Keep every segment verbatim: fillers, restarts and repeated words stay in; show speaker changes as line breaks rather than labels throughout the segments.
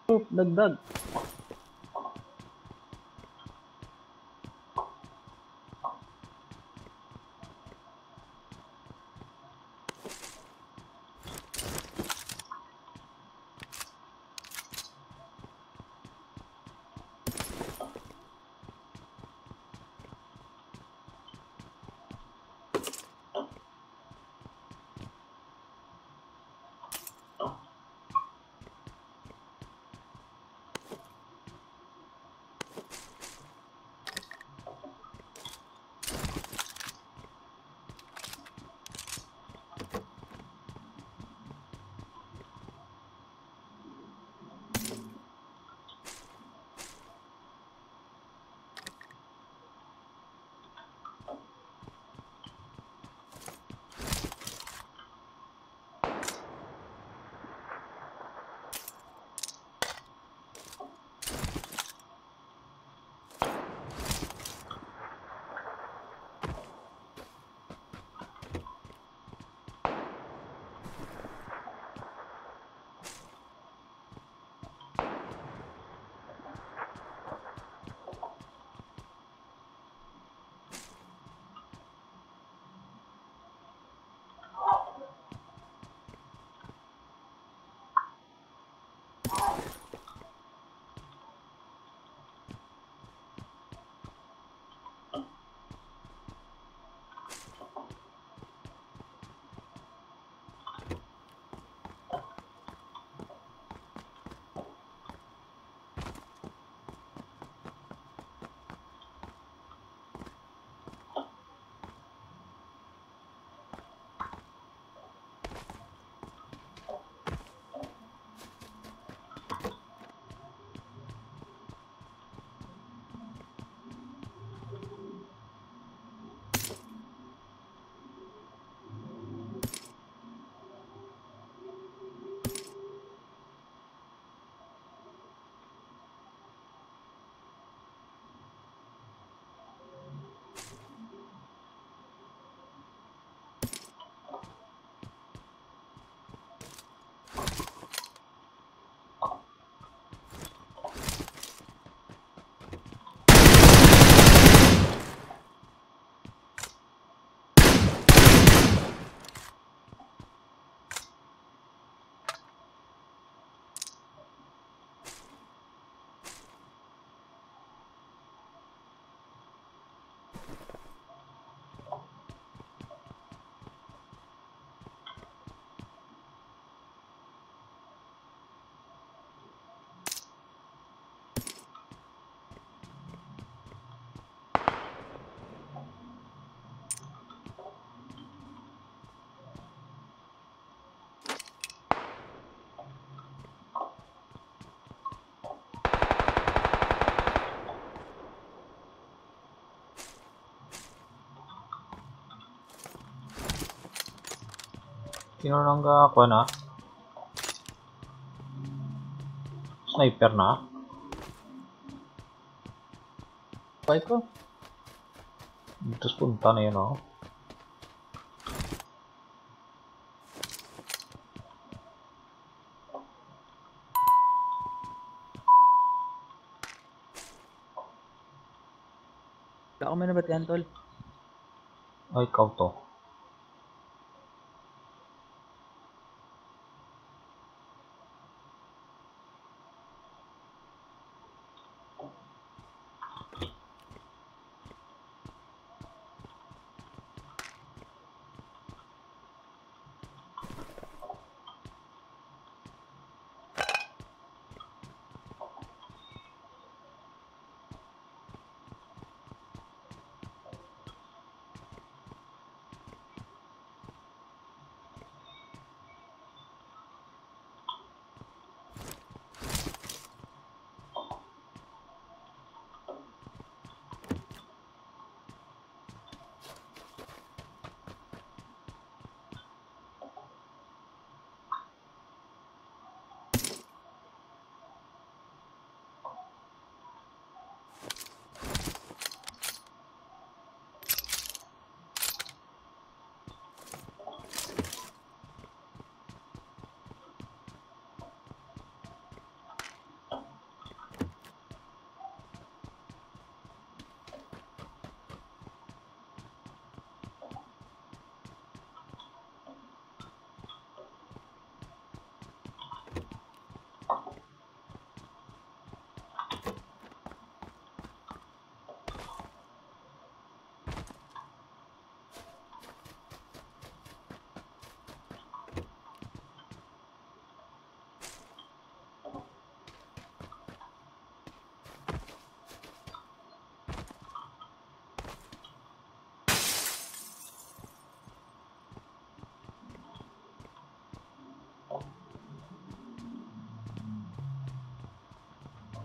Oh, dagdag.
Tinurangga ako na. Sniper na.
Buhay ko.
Tapos punta na yun, oh.
Wala ko may nabatihan, tol.
Ay, ikaw to.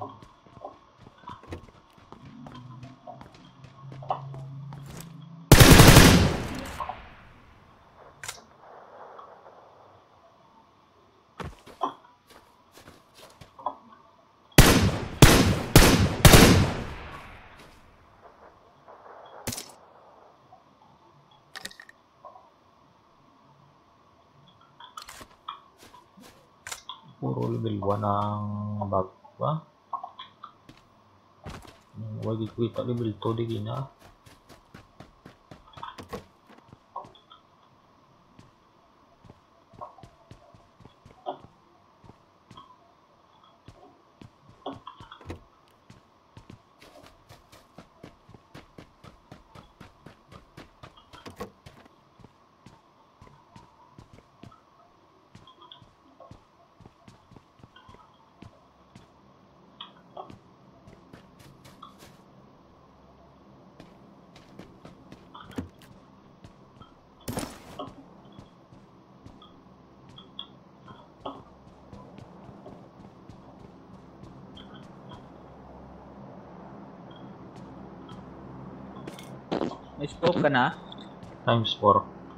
Puro level one ang bag ba? Huwag kita level two di gina.
May scope ka na?
Times four.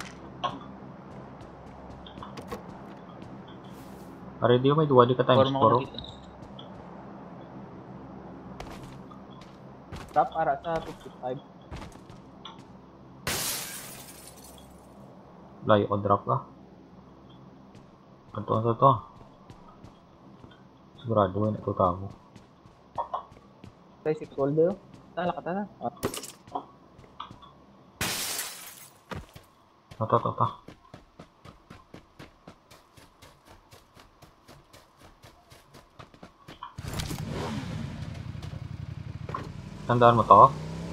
Pare di may dua di ka times
Forma ko
four.
na dito. Stop para sa fifty-five.
Layo o drop ka. Kanto to to. Sigurado yun ito tao.
Basic folder. Tala ka tala. Oh.
Ito to to. Tandaan mo to.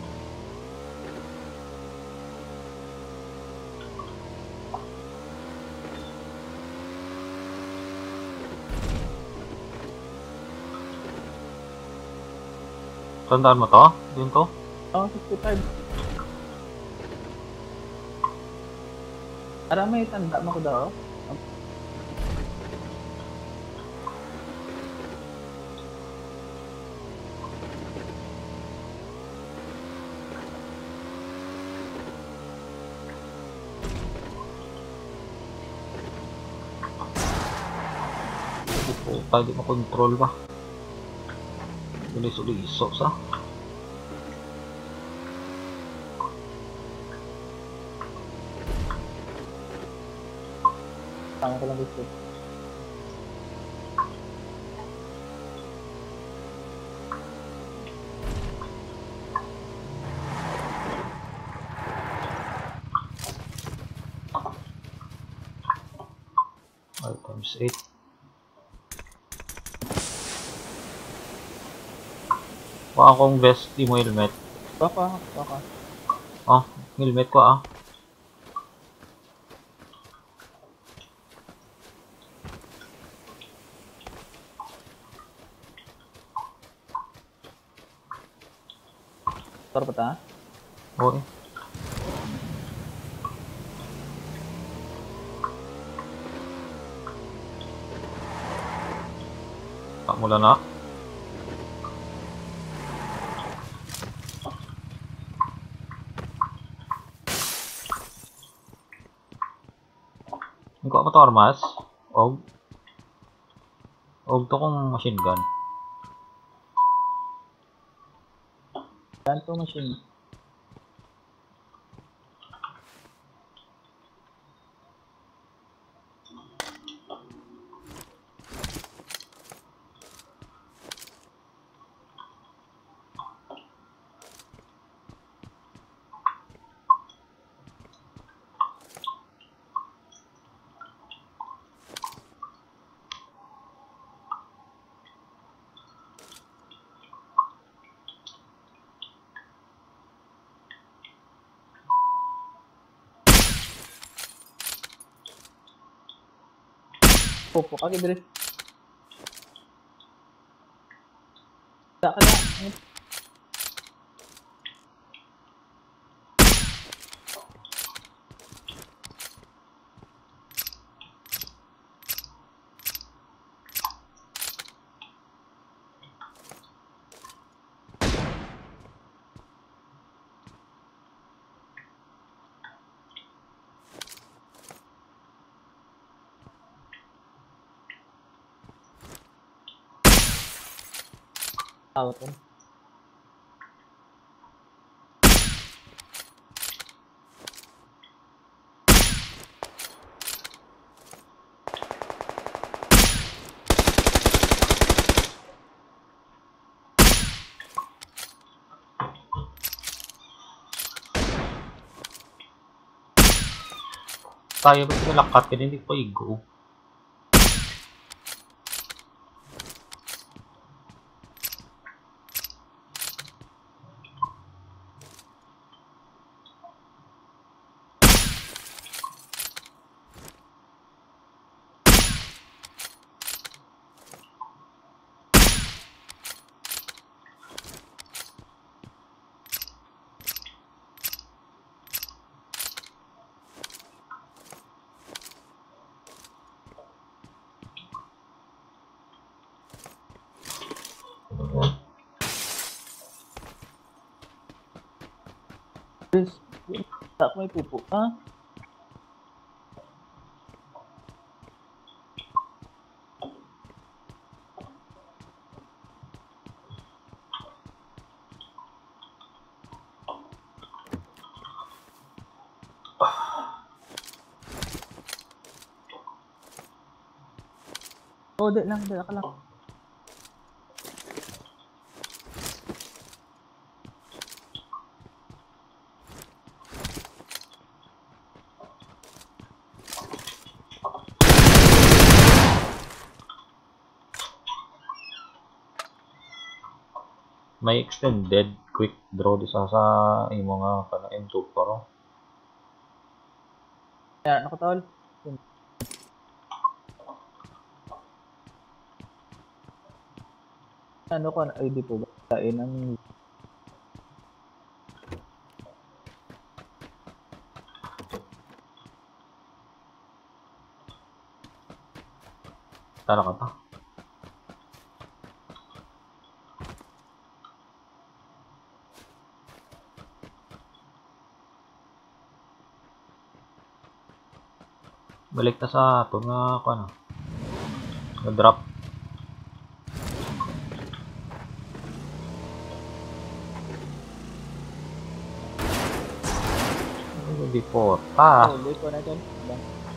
Tandaan mo to? Din to?
Oh, fifty-five. Para may tanda mo ko daw.
Tayo di makontrol ba? Ulis-uliso sa.
Tama ko lang gusto.
Ay, times eight. Wala akong vest, di mo helmet.
Baka, baka.
Oh, helmet ko ah.
Tor pa ta?
Oo eh. Tak mula na. Hindi ko ako to armas. Og. Og to kong machine gun.
Yan to machine. Pupo ka, Kidris. Saka na. Tawag ko.
Tayo ba nalakat ka hindi pa igo?
Chris, tak may pupo. Ha? Oh, di lang, di ka lang.
May extended quick draw di sa sa imo nga kana M two Pro.
Yan, ako tol. Ano ko na I D po ba? Kain ng
Tara ka ta. Balik ta sa ato nga kana. Na-drop. Before ta.
oh, di ko na tol. Ba?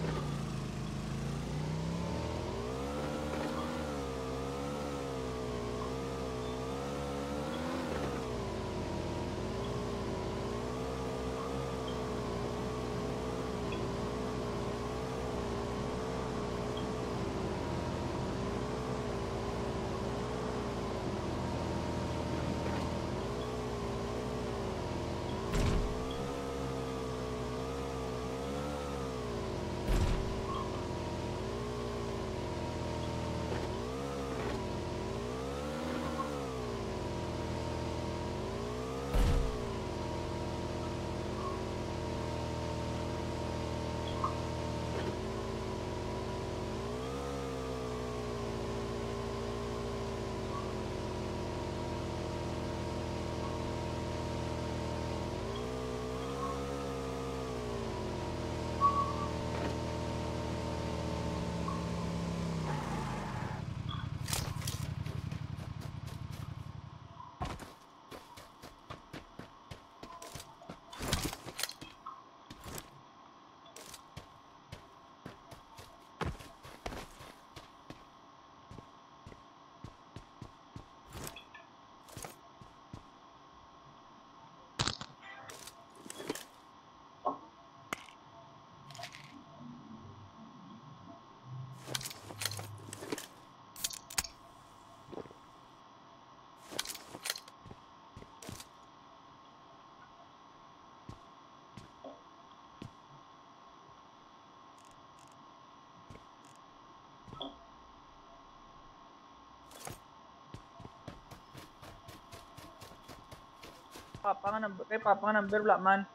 Papa nga number, kay Papa nga number, wala man.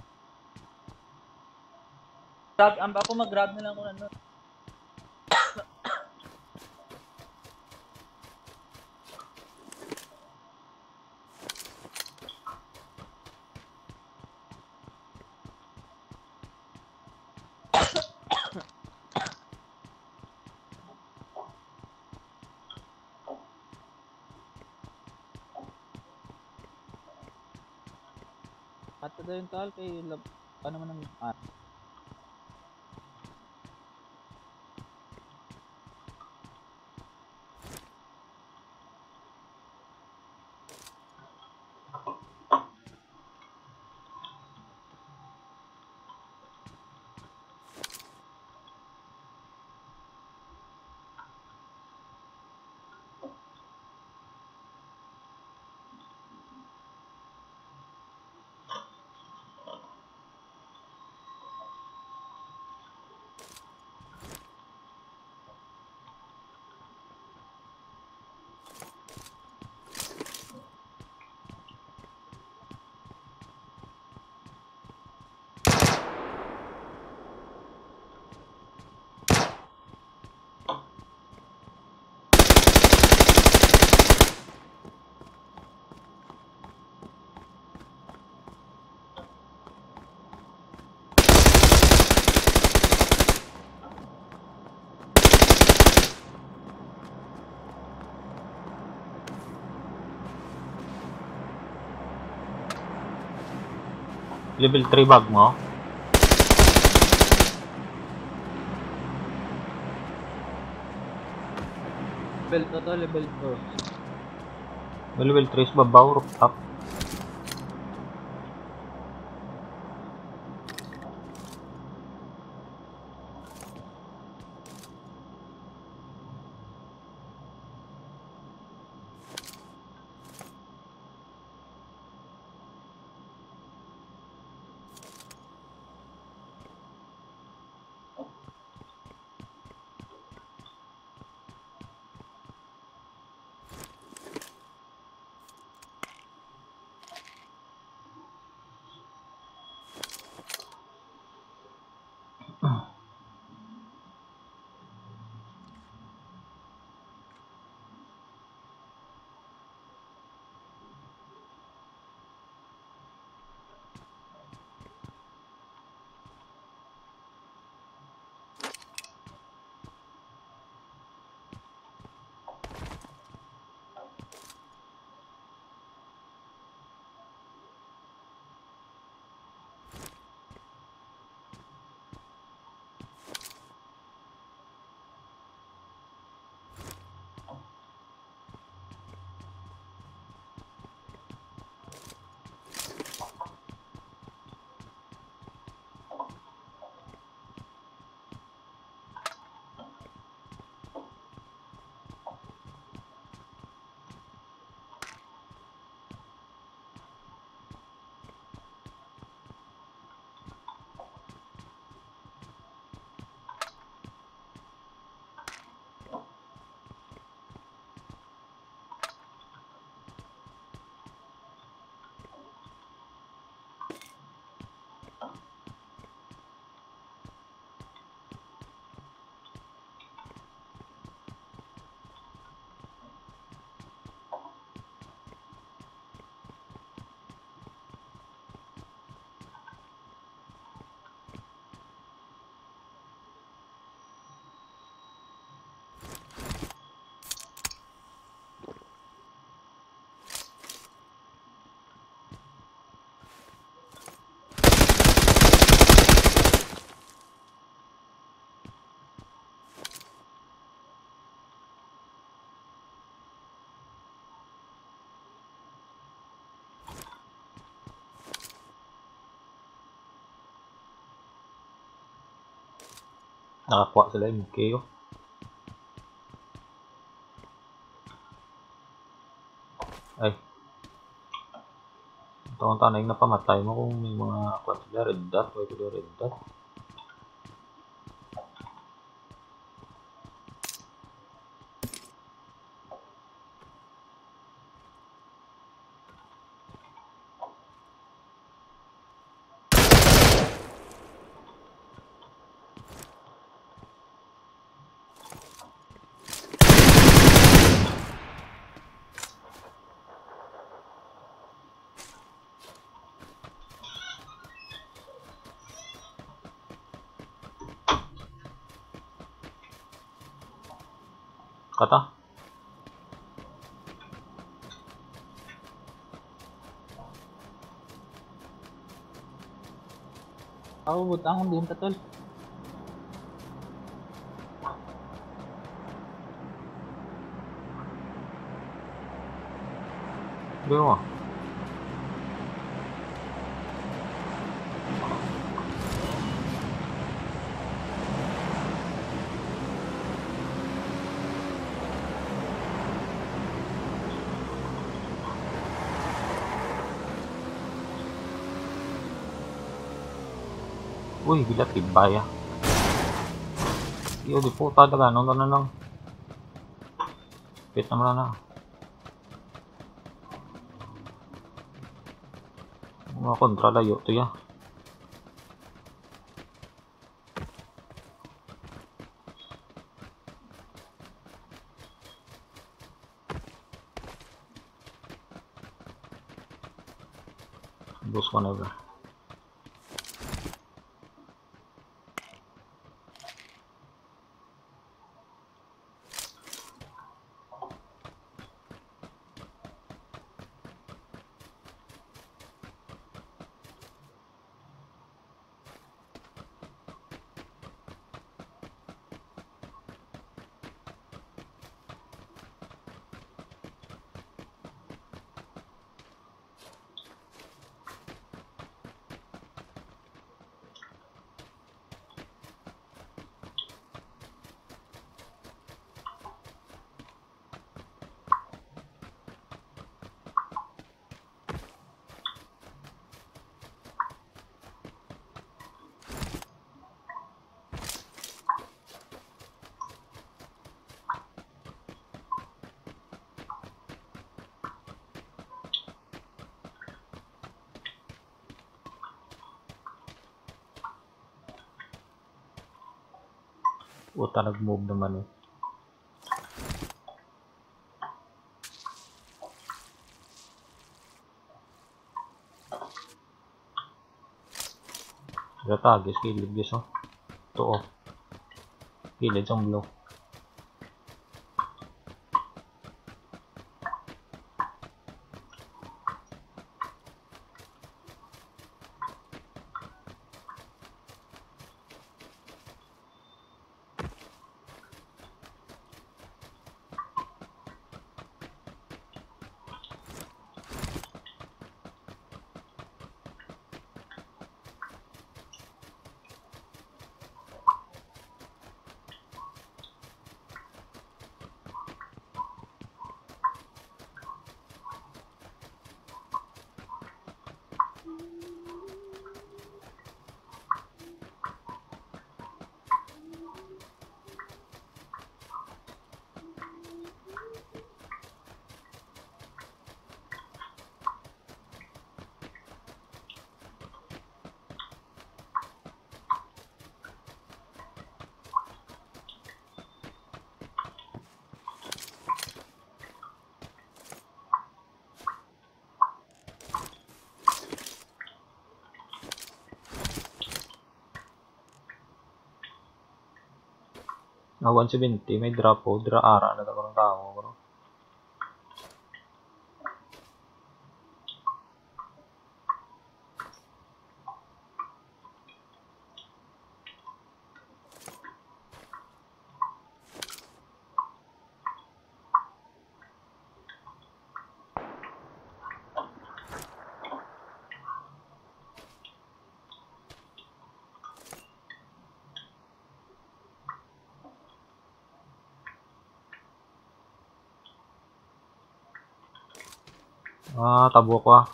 Grab, amba ako mag-grab na lang kung ano. At ito yung tal kay lab, ano man ang ah,
Level three bag mo?
level two to level two.
May level three sa babaw, rooftop. Nakakuha sila yung K O. Ay. Ito ang tanay na pamatay mo kung may mga kuha sila. Red dot. Why ko red dot? Kata?
Ako butang akong din tol.
Hindi mo. Uy, gila tibay ah. Iyo, di po talaga. Ano na lang. Pit naman na. Mga kontra layo to ya. Boost whenever. Puta, nag-move naman eh. Ratagis, kilid guys oh. Ito oh. Kilid ang blow. Na one seventy, may drop po, dra ara na ako ng tao bro. Ah, tabo ko ah.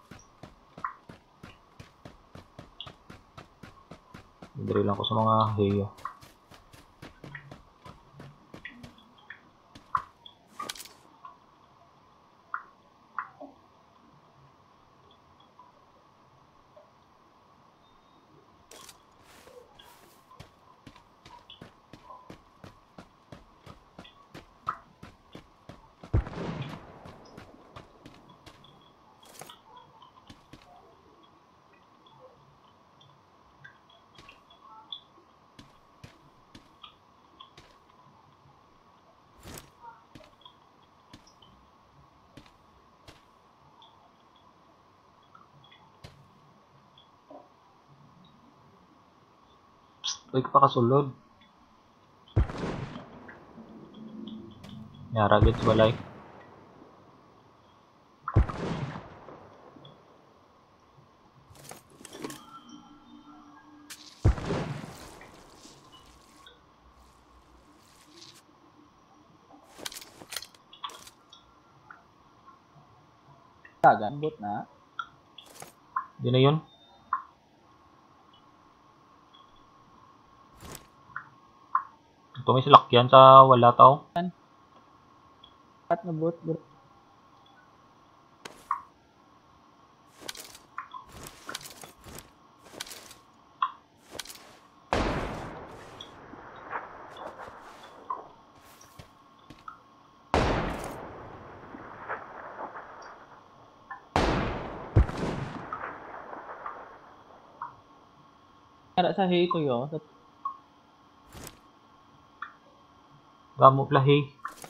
Drill lang ko sa mga heyo. Uy, ka pa kasulod. Yara, gets balay.
Tagan, bot na.
Yun na yun. Ito may salakyan sa wala tao.
At na bot, bro. Kaya sa hay to yo. Sa
Gamok lahi.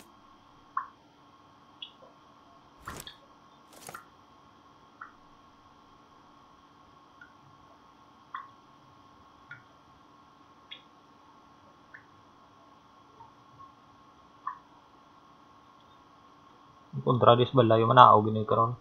Kontradis balay manao gini karon.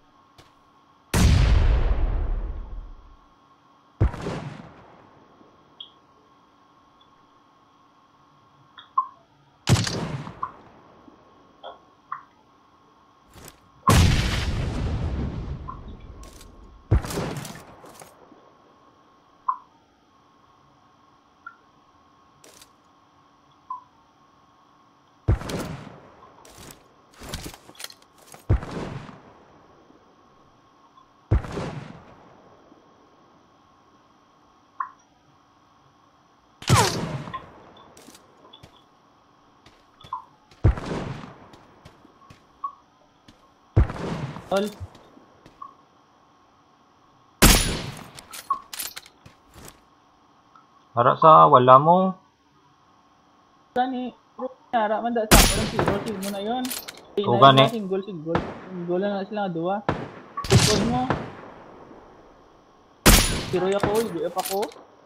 tol.
Para sa wala mo.
Gani, bro, nara man da sa parang zero, team mo na yun.
Oo, gani.
Single, single. Single na sila nga duwa. Tukod mo. Zero ako, hindi up ako.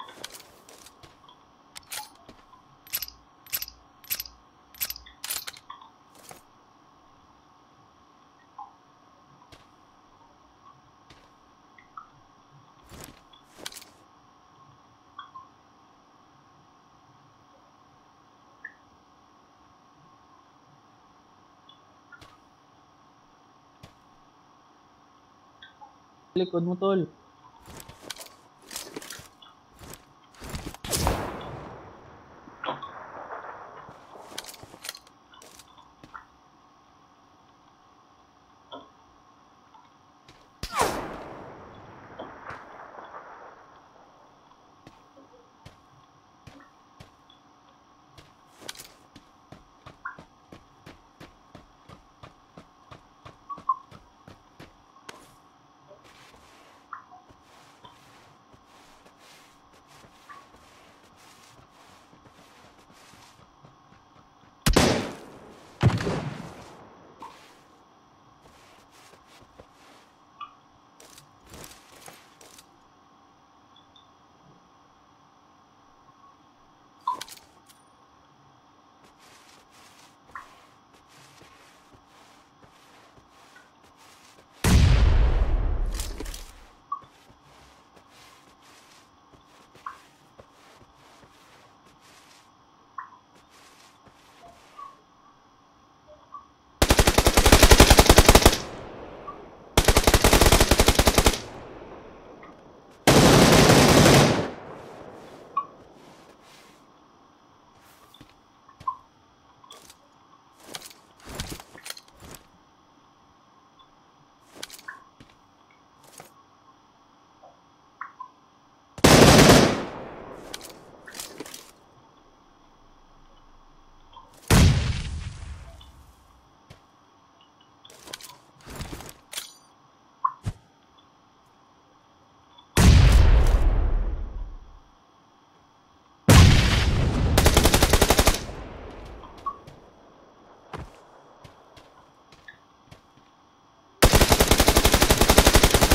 Likod mo, tol.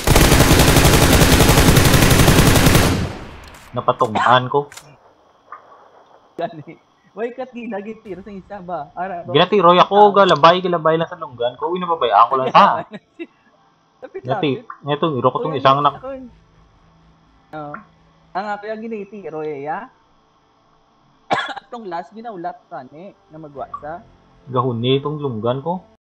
Napatumaan ko.
Gani. Way kat ginagit tiro sa isa ba? Ara.
Ginati, roy ako, galabay, galabay lang sa lunggan ko. Uy, nababayaan ko lang sa.
Tapit
Ngati,
lapit.
neto, iro ko tong isang nak...
Oo. Ang ato yung giniti, roy ya. Atong last, ginaulat ka ni, na magwasa.
Gahuni itong lunggan ko.